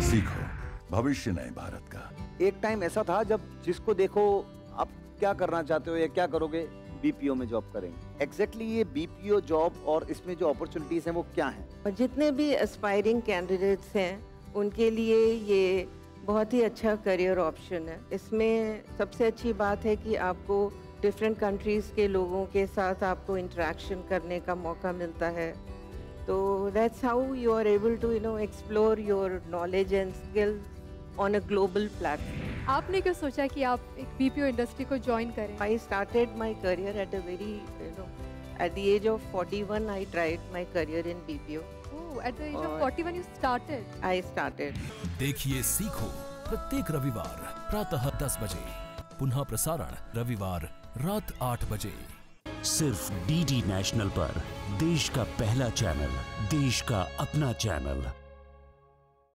सीखो, भविष्य नए भारत का। एक टाइम ऐसा था जब जिसको देखो आप क्या करना चाहते हो या क्या करोगे, बीपीओ में जॉब करेंगे। एग्जैक्टली ये बीपीओ जॉब और इसमें जो अपॉर्चुनिटीज हैं वो क्या हैं? और जितने भी एस्पायरिंग कैंडिडेट्स हैं उनके लिए ये बहुत ही अच्छा करियर ऑप्शन है। इसमें सबसे अच्छी बात है कि आपको डिफरेंट कंट्रीज़ के लोगों के साथ आपको इंटरेक्शन करने का मौका मिलता है। तो that's how you are able to explore your knowledge and skills on a global platform. आपने क्यों सोचा कि आप एक बीपीओ इंडस्ट्री को ज्वाइन करें? I started my career at a very at the age of 41 I tried my career in BPO. Oh, at the age of 41 you started? I started. देखिए सीखो प्रत्येक रविवार प्रातः 10 बजे, पुनः प्रसारण रविवार रात 8 बजे, सिर्फ डीडी नेशनल पर। देश का पहला चैनल, देश का अपना चैनल।